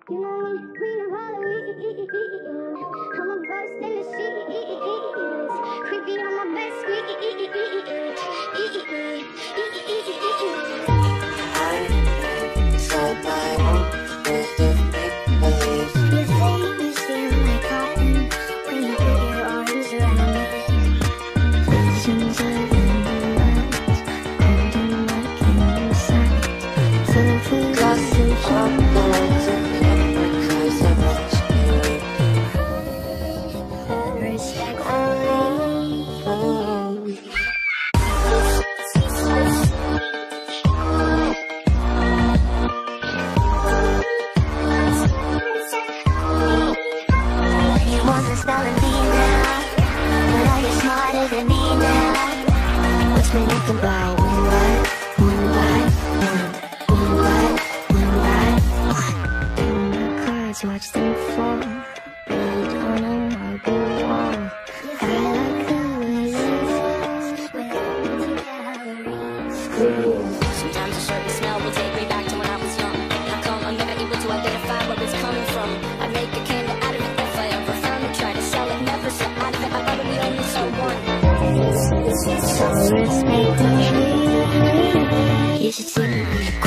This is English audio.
You know me, Queen of Halloween. I'm a ghost in the sheets. Creepy on my best squeak. I'm so blind with the make-believe. Your face feel like cotton when you put your arms around me. Visions of moonlight, holding like inside. Full of hallucination. Spelling me now, but are you smarter than me now? What's been thinking about one by one? My cards, watch them fall. Read on a marble wall. I like the wizards with empty galleries. Sometimes a certain smell will take me back to when I was young. How come I'm never able to identify where it's coming from? I'd make a candle out of it if I ever found it. Try to sell it, never sell out of it. I probably only sell one. So let's make a dream. You should see me.